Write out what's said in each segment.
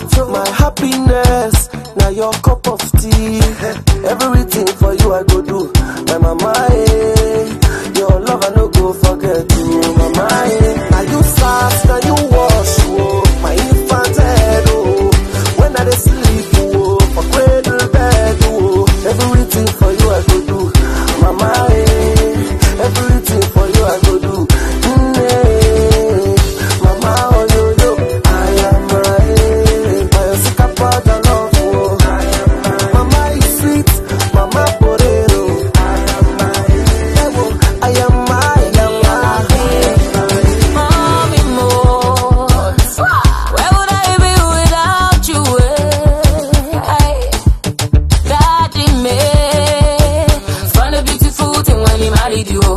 my happiness, now your cup of tea. Everything for you I go do, my mama, your love I no go forget you, mama, Now you fast, now you wash, oh, my infant head, oh, when I dey sleep, oh, for cradle bed, oh, everything for you I go do, mama, everything for you I go do. Mama, oh yo yo, I am my sicker part of love, oh. Mama is sweet, mama porero. I am my, mommy more. Where would I be without you? Daddy me, find a beautiful thing when he married you.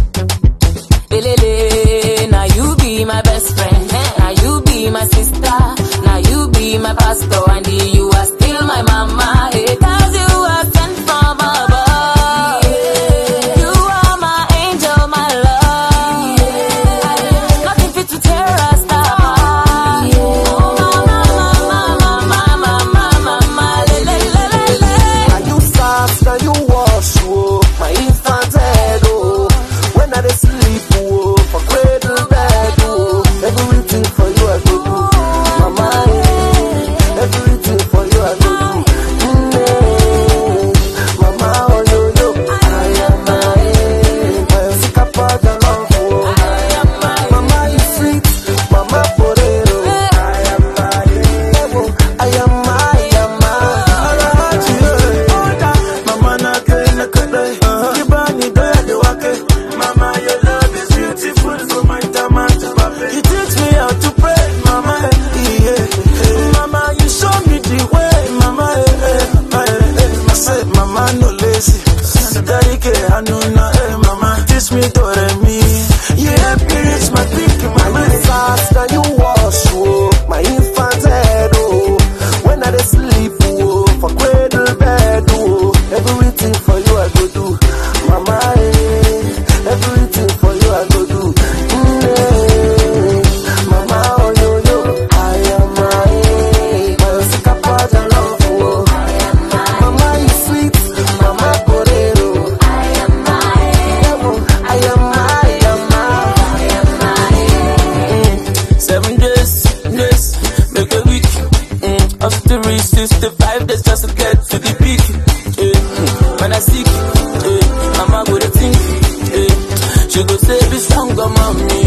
Now you be my best friend, now you be my sister, now you be my pastor, and you are still my mama, cause you are sent from above. You are my angel, my love. Nothing fit to tear us apart. Now you fast, now you wash, oh, my infant head, oh, when I dey sleep, oh, for cradle bed, oh, everything for you I go do, mama, everything for you I go do, mama, oh yo yo, I am my sicker part of love, oh, mama is sweet, mama porero, I am my, mama na kena kadai, kibani doya de wake, mama your love is beautiful for my tomato, you teach me how to pray, mama, yeah, mama you show me the way, mama, I say mama no lazy, daddy ke hanuna, mama teach me to me, you help me reach my peak, mama fast now you wash, oh, my infant head, oh, when I dey sleep, oh, for cradle bed, oh, everything for you I go do, mama, everything for you I go do, mama, oh yo yo, I am my sicker part of love, oh, mama is sweet, mama porero, I am my, 7 days, make a week, after 365 days just to get to the peak, when I sick, mama go to think, she go say be stronger mommy.